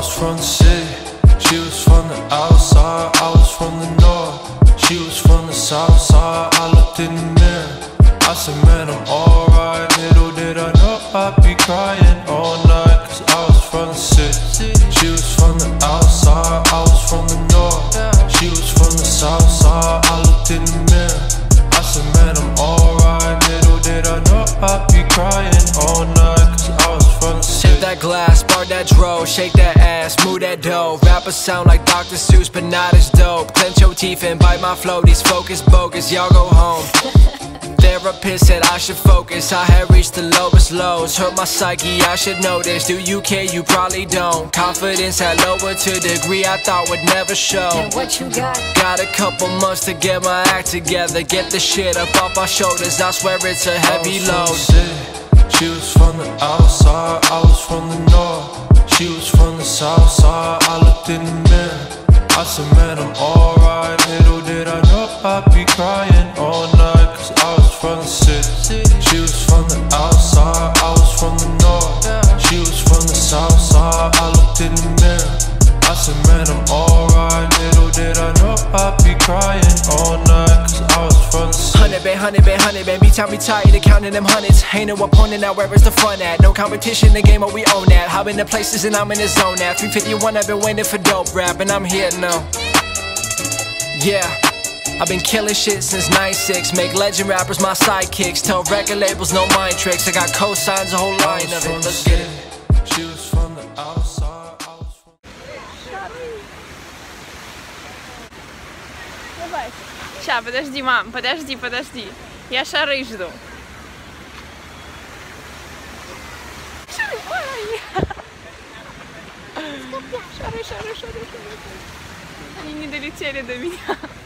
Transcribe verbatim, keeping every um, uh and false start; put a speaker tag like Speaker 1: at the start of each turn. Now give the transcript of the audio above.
Speaker 1: was from the city, she was from the outside. I was from the north, she was from the south side. I looked in the mirror, I said, man, I'm alright. Little did I know I'd be crying all night, cause I was from the city, she was from the outside. I was from the north, she was from the south side. I looked in the mirror, I said, man, I'm alright. Little did I know I'd be crying all night, cause I was from the city.
Speaker 2: Sip that glass, spark that dro, shake that ass, move that dough. Rappers sound like Doctor Seuss, but not as dope. Clench your teeth and bite my flow, these focus bogus, y'all go home. Therapist said I should focus, I had reached the lowest lows. Hurt my psyche, I should know this. Do you care? You probably don't. Confidence had lowered to a degree I thought would never show.
Speaker 3: And what you got?
Speaker 2: Got a couple months to get my act together, get the shit up off my shoulders. I swear it's a heavy load.
Speaker 1: She was from the outside, I was from the north, she was from the south side. I looked in the mirror, I said, man, I'm alright. Little did I know I'd be crying all night, cause I was from the city, she was from the outside. I was from the north, she was from the south side. I looked in the mirror, I said, man, I'm alright. Little did I know I'd be crying all night, cause I was from the city.
Speaker 2: Hundred band, hundred band, hundred band. Me time me tired of counting them hundreds. Ain't no opponent now, where is the fun at? No competition, the game, but we own that. Hop in the places and I'm in the zone now. three fifty-one, I've been waiting for dope rap, and I'm here now. Yeah, I've been killing shit since ninety-six. Make legend rappers my sidekicks. Tell record labels no mind tricks. I got cosigns, a whole line of it. Let's get it.
Speaker 1: She was from the outside, I was from...
Speaker 4: Давай. Ща, подожди, мам, подожди, подожди. Я шары жду. Шары, ой! Шары, шары, шары, шары. Они не долетели до меня.